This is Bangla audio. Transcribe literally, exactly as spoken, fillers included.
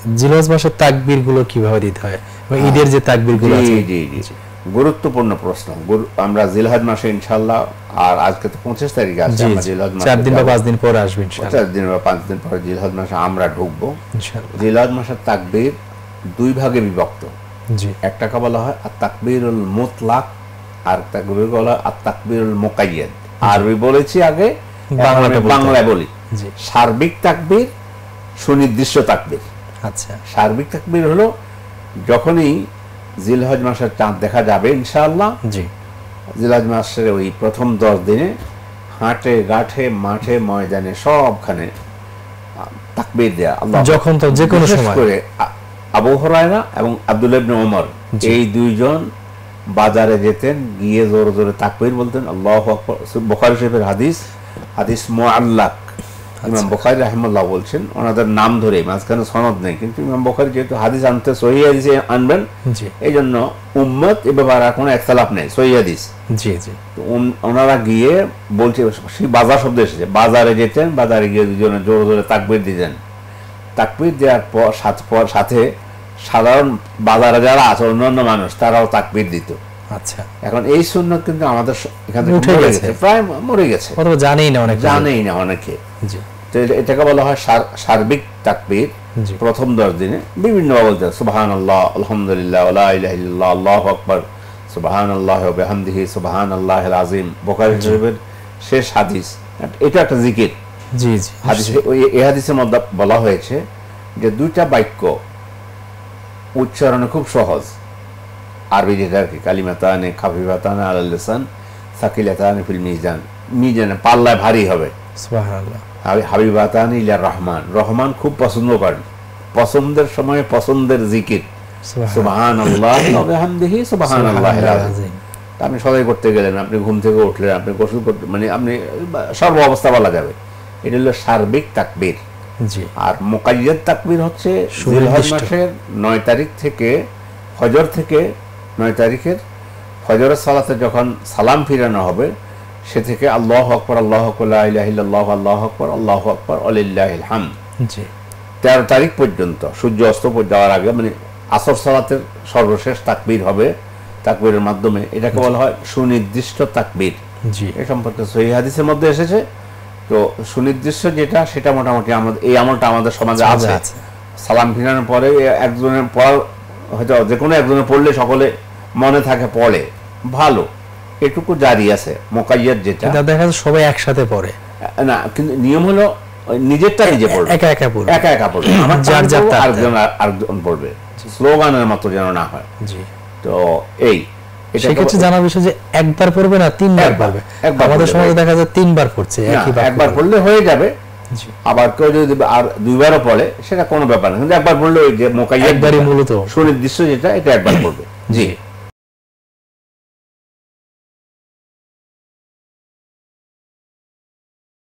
জিলহজ মাসের তাকবীর গুলো কিভাবে দিতে হয় এবং ঈদের যে তাকবীর গুলো আছে? জি জি জি গুরুত্বপূর্ণ প্রশ্ন। আমরা জিলহজ মাসে ইনশাআল্লাহ, আর আজকে তো পঁচিশ তারিখে আছে, আমরা জিলহজ মাসে চার দিন বা পাঁচ দিন পরে আসবে ইনশাআল্লাহ। চার দিন বা পাঁচ দিন পরে জিলহজ মাসে আমরা ঢুকবো ইনশাআল্লাহ। জিলহজ মাসের তাকবীর দুই ভাগে বিভক্ত। জি। একটাকে বলা হয় আত-তাকবীরুল মুতলাক, আর তাকবীর বলা হয় আত-তাকবীরুল মুকাইয়াদ। আরবি বলেছি আগে, বাংলাতে বাংলায় বলি। সার্বিক তাকবীর, সুনির্দিষ্ট তাকবীর। আচ্ছা। সার্বিক তাকবীর হলো যখনই জিলহজ মাসের চাঁদ দেখা যাবে ইনশাআল্লাহ, জি, জিলহজ মাসের ওই প্রথম দশ দিনে হাটে ঘাটে মাঠে ময়দানে সবখানে তাকবীর দেয়া। আল্লাহ যখন তো যে কোনো সময় করে আবু হুরায়রা এবং আব্দুল্লাহ ইবনে ওমর এই দুইজন বাজারে যেতেন, গিয়ে জোরে জোরে তাকবীর বলতেন, আল্লাহু আকবার। বুখারী শরীফের হাদিস, হাদিস মুআল্লাক। ইমাম বুখারী রাহিমাহুল্লাহ বলছেন, ওনাদের নাম ধরে, মাঝখানে সনদ নেই, কিন্তু ইমাম বুখারী যেহেতু হাদিস আনতে সহিহ হাদিসে আনবেন, এই জন্য উম্মত এ ব্যাপারে আর কোনো একতলাফ নেই, সহিহ হাদিস। জি জি। ওনারা গিয়ে বলছে, সেই বাজার শব্দ এসেছে, বাজারে যেতেন, বাজারে গিয়ে দুজনে জোরে জোরে তাকবীর দিতেন। তাকবীর দেওয়ার পর পর সাথে সাধারণ বাজারে যারা আছে অন্যান্য মানুষ, তারাও তাকবীর দিত। আচ্ছা। এখন এই সুন্নাত কিন্তু আমাদের এখান থেকে উঠে গেছে, প্রায় মরে গেছে, অথবা জানেই না অনেকে, জানেই না অনেকে। জি। তো এটাকে বলা হয় সার্বিক তাকবীর। প্রথম দশ দিনে বিভিন্ন বলতে সুবহানাল্লাহ, আলহামদুলিল্লাহ, লা ইলাহা ইল্লাল্লাহ, আল্লাহু আকবার, সুবহানাল্লাহি ওয়া বিহামদিহি, সুবহানাল্লাহিল আযীম। বুখারী শরীফের শেষ হাদিস, এটা একটা জিকির। জি জি। হাদিসে এই হাদিসের মধ্যে বলা হয়েছে যে দুইটা বাক্য উচ্চারণে খুব সহজ, আরবি যেটা আর কি, কালিমাতানে খাফিফাতানে আলাল লিসান সাকিলাতানে ফিল মিজান, মিজানে পাল্লায় ভারী হবে। সুবহানাল্লাহ। হাবিবাতানে ইলা রহমান, রহমান খুব পছন্দ করেন, পছন্দের সময় পছন্দের জিকির সুবহানাল্লাহ ওয়া বিহামদিহি সুবহানাল্লাহিল আযীম। আপনি সবাই করতে গেলেন, আপনি ঘুম থেকে উঠলেন, আপনি গোসল করতে, মানে আপনি সর্ব অবস্থা বলা যাবে। এটা হলো সার্বিক তাকবীর। জি। আর মুকাইয়াদ তাকবীর হচ্ছে জিলহজ মাসের নয় তারিখ থেকে, ফজর থেকে নয় তারিখের ফজরের সালাতে যখন সালাম ফিরানো হবে, সে থেকে আল্লাহু আকবার, আল্লাহু আকবার, লা ইলাহা ইল্লাল্লাহ, আল্লাহু আকবার, আল্লাহু আকবার, ওয়ালিল্লাহিল হামদ। জি। তেরো তারিখ পর্যন্ত সূর্য অস্ত যাওয়ার আগে, মানে আসর সালাতের সর্বশেষ তাকবীর হবে, তাকবীরের মাধ্যমে। এটাকে বলা হয় সুনির্দিষ্ট তাকবীর। জি। এই সম্পর্কে সহিহ হাদিসের মধ্যে এসেছে। তো সুনির্দিষ্ট যেটা, সেটা মোটামুটি আমাদের এই আমলটা আমাদের সমাজে আছে। সালাম ফিরানোর পরে একজনের পড়া, হয়তো যে কোনো একজনের পড়লে সকলে মনে থাকে, পড়ে, ভালো, এটুকু জারি আছে। মুকাইয়াদ যেটা দেখা যায় সবাই একসাথে পড়ে না, কিন্তু নিয়ম হলো নিজেরটা নিজে পড়বে, একা একা পড়বে, একা একা পড়বে, আমার যার যার আরেকজন আরেকজন পড়বে, স্লোগানের মতো যেন না হয়। জি। তো এই সেক্ষেত্রে জানা বিষয় যে একবার পড়বে না, তিনবার পড়বে। আমাদের সমাজে দেখা যায় তিনবার পড়ছে, একবার পড়লে হয়ে যাবে। আবার কেউ যদি আর দুইবারও পড়ে, সেটা কোনো ব্যাপার না, কিন্তু একবার পড়লে ওই যে মুকাইয়াদ একবারই মূলত সুনির্দিষ্ট যেটা, এটা একবার পড়বে। জি।